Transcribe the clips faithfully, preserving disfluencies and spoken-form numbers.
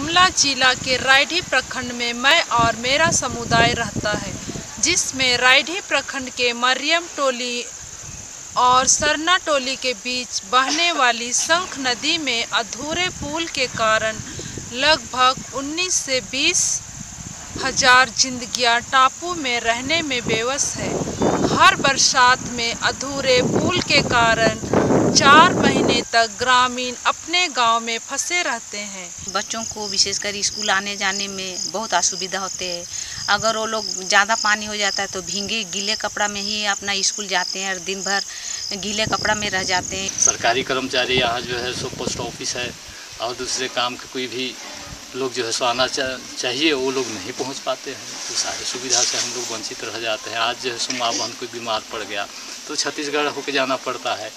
गुमला जिला के रायडीह प्रखंड में मैं और मेरा समुदाय रहता है, जिसमें रायडीह प्रखंड के मरियम टोली और सरना टोली के बीच बहने वाली शंख नदी में अधूरे पुल के कारण लगभग उन्नीस से बीस हजार जिंदगियां टापू में रहने में बेबस है। हर बरसात में अधूरे पुल के कारण चार महीने तक ग्रामीण अपने गांव में फंसे रहते हैं। बच्चों को विशेषकर स्कूल आने जाने में बहुत असुविधा होते हैं। अगर वो लोग ज़्यादा पानी हो जाता है तो भींगे गीले कपड़ा में ही अपना स्कूल जाते हैं और दिन भर गीले कपड़ा में रह जाते हैं। सरकारी कर्मचारी यहाँ जो है सो पोस्ट ऑफिस है और दूसरे काम के कोई भी लोग जो है सो आना चा, चाहिए वो लोग नहीं पहुँच पाते हैं, तो सारी सुविधा से हम लोग वंचित रह जाते हैं। आज जो है सो माँ बहन कोई बीमार पड़ गया तो छत्तीसगढ़ होके जाना पड़ता है।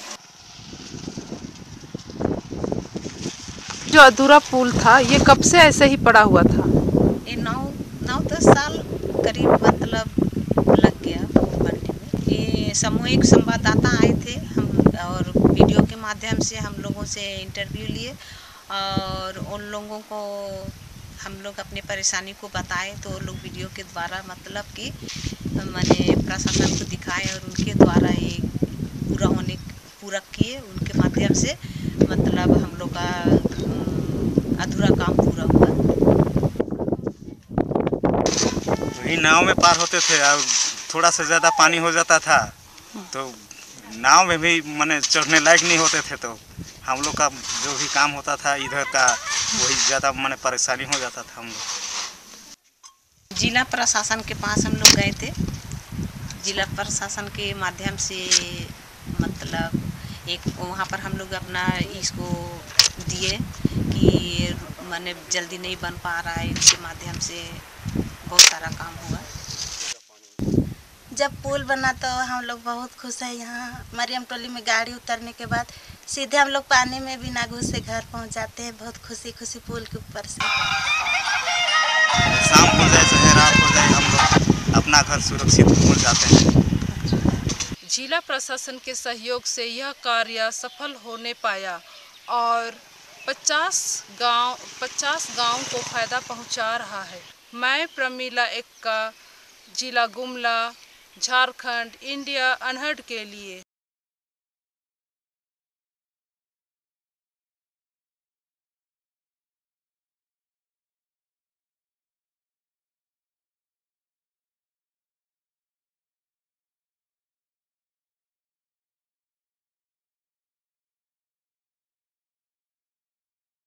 जो अधूरा पुल था ये कब से ऐसे ही पड़ा हुआ था? ये नौ नौ दस साल करीब मतलब लग गया बनने में। ये सामूहिक संवाददाता आए थे हम और वीडियो के माध्यम से हम लोगों से इंटरव्यू लिए और उन लोगों को हम लोग अपने परेशानी को बताए तो वो लोग वीडियो के द्वारा मतलब कि मैंने प्रशासन को दिखाए और उनके द्वारा ये पूरा होने पूरा किए। उनके माध्यम से मतलब हम लोग का अधूरा काम पूरा हुआ। वही नाव में पार होते थे और थोड़ा सा ज़्यादा पानी हो जाता था तो नाव में भी माने चढ़ने लायक नहीं होते थे, तो हम लोग का जो भी काम होता था इधर का वही ज़्यादा माने परेशानी हो जाता था। हम लोग जिला प्रशासन के पास हम लोग गए थे। जिला प्रशासन के माध्यम से मतलब एक वहाँ पर हम लोग अपना इसको दिए कि माने जल्दी नहीं बन पा रहा है, इनके माध्यम से बहुत सारा काम हुआ। जब पुल बना तो हम लोग बहुत खुश हैं। यहाँ मरियम टोली में गाड़ी उतरने के बाद सीधे हम लोग पानी में बिना घुसे घर पहुँच जाते हैं, बहुत खुशी खुशी पुल के ऊपर से। शाम हो जाए चाहे रात हो जाए हम लोग अपना घर सुरक्षित पहुँच जाते हैं। जिला प्रशासन के सहयोग से यह कार्य सफल होने पाया और पचास गांव पचास गांव को फायदा पहुंचा रहा है। मैं प्रमीला एक्का, जिला गुमला, झारखंड, इंडिया अनहर्ड के लिए।